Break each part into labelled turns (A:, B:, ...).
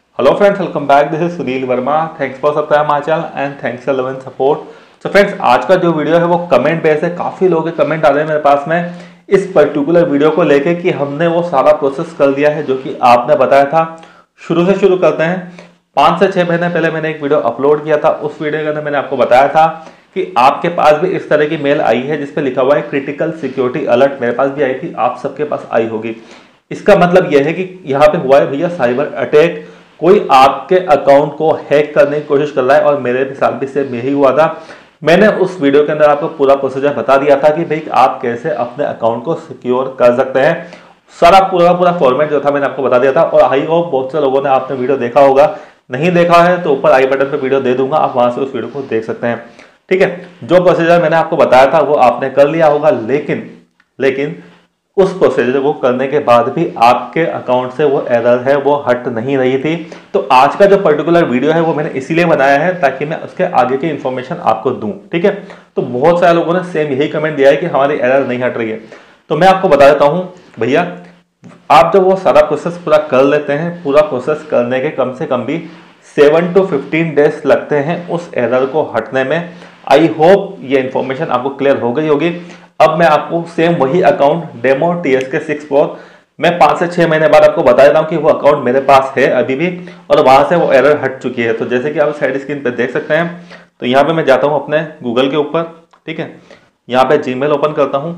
A: Hello friends, welcome back. This is Sunil Verma. Thanks for subscribing my channel and thanks for love and support. So friends, आज का जो video है वो comment base है। काफी लोगों के कमेंट आ रहे हैं मेरे पास में इस पर्टिकुलर वीडियो को लेके कि हमने वो सारा प्रोसेस कर दिया है जो कि आपने बताया था। शुरू से शुरू करते हैं। 5 से 6 महीने पहले मैंने एक वीडियो अपलोड किया था। उस वीडियो के अंदर मैंने आपको बताया था कि आपके पास भी इस तरह की मेल आई है जिसपे लिखा हुआ है क्रिटिकल सिक्योरिटी अलर्ट। मेरे पास भी आई थी, आप सबके पास आई होगी। इसका मतलब यह है कि यहाँ पे हुआ है भैया साइबर अटैक। कोई आपके अकाउंट को हैक करने की कोशिश कर रहा है और मेरे साथ भी सेम यही हुआ था। मैंने उस वीडियो के अंदर आपको पूरा प्रोसीजर बता दिया था कि भाई आप कैसे अपने अकाउंट को सिक्योर कर सकते हैं। सारा पूरा फॉर्मेट जो था मैंने आपको बता दिया था और आई होप बहुत से लोगों ने आपने वीडियो देखा होगा। नहीं देखा है तो ऊपर आई बटन पर वीडियो दे दूंगा, आप वहां से उस वीडियो को देख सकते हैं। ठीक है, जो प्रोसीजर मैंने आपको बताया था वो आपने कर लिया होगा, लेकिन उस प्रोसीजर को करने के बाद भी आपके अकाउंट से वो एरर है वो हट नहीं रही थी। तो आज का जो पर्टिकुलर वीडियो है वो मैंने इसीलिए बनाया है ताकि मैं उसके आगे की इंफॉर्मेशन आपको दूं। ठीक है, तो बहुत सारे लोगों ने सेम यही कमेंट दिया है कि हमारी एरर नहीं हट रही है। तो मैं आपको बता देता हूं भैया, आप जब वो सारा प्रोसेस पूरा कर लेते हैं, पूरा प्रोसेस करने के कम से कम भी 7 to 15 डेज लगते हैं उस एरर को हटने में। आई होप ये इंफॉर्मेशन आपको क्लियर हो गई होगी। अब मैं आपको सेम वही अकाउंट डेमो TSK6 Pro मैं 5 से 6 महीने बाद आपको बता देता हूँ कि वो अकाउंट मेरे पास है अभी भी और वहां से वो एरर हट चुकी है। तो जैसे कि आप साइड स्क्रीन पे देख सकते हैं, तो यहाँ पे मैं जाता हूँ अपने गूगल के ऊपर। ठीक है, यहाँ पे जीमेल ओपन करता हूँ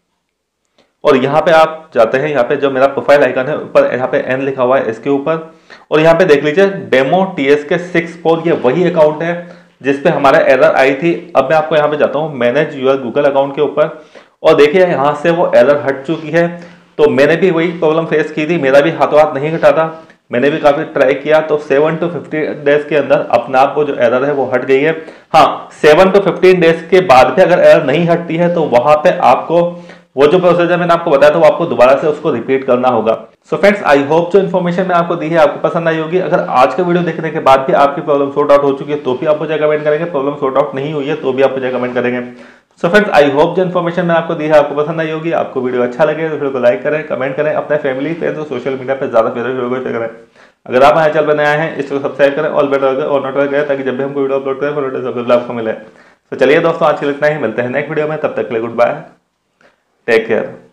A: और यहाँ पे आप जाते हैं, यहाँ पे जो मेरा प्रोफाइल आइकन है ऊपर यहाँ पे N लिखा हुआ है इसके ऊपर, और यहाँ पे देख लीजिए डेमो TSK6 Pro, ये वही अकाउंट है जिसपे हमारा एरर आई थी। अब मैं आपको यहाँ पे जाता हूँ मैनेज यूर गूगल अकाउंट के ऊपर और देखिए यहाँ से वो एरर हट चुकी है। तो मैंने भी वही प्रॉब्लम फेस की थी, मेरा भी हाथों हाथ नहीं हटा था, मैंने भी काफी ट्राई किया। तो 7 to 15 डेज के अंदर अपने आप को जो एरर है वो हट गई है। हाँ, 7 to 15 डेज के बाद भी अगर एरर नहीं हटती है तो वहां पे आपको वो जो प्रोसीजर मैंने आपको बताया था वो आपको दोबारा से उसको रिपीट करना होगा। सो फ्रेंड्स, आई होप जो इन्फॉर्मेशन मैं आपको दी है आपको पसंद आई होगी। अगर आज का वीडियो देखने के बाद भी आपकी प्रॉब्लम सॉर्ट आउट हो चुकी है तो भी आप मुझे कमेंट करेंगे, प्रॉब्लम सॉर्ट आउट नहीं हुई है तो भी आप मुझे कमेंट करेंगे। सो फ्रेंड्स, आई होप जो इन्फॉर्मेशन मैं आपको दी है आपको पसंद आई होगी। आपको वीडियो अच्छा लगे तो वीडियो को लाइक करें, कमेंट करें, अपने फैमिली फ्रेंड्स और सोशल मीडिया पर ज्यादा वीडियो को शेयर करें। अगर आप हमारे चैनल पर नए आए हैं इसको सब्सक्राइब करें, ऑल बेल और नोटिफाई करें ताकि जब भी हमको वीडियो अपलोड करें सबसे आपको मिले। तो चलिए दोस्तों, आज के लिए इतना ही, मिलते हैं नेक्स्ट वीडियो में, तब तक के लिए गुड बाय, टेक केयर।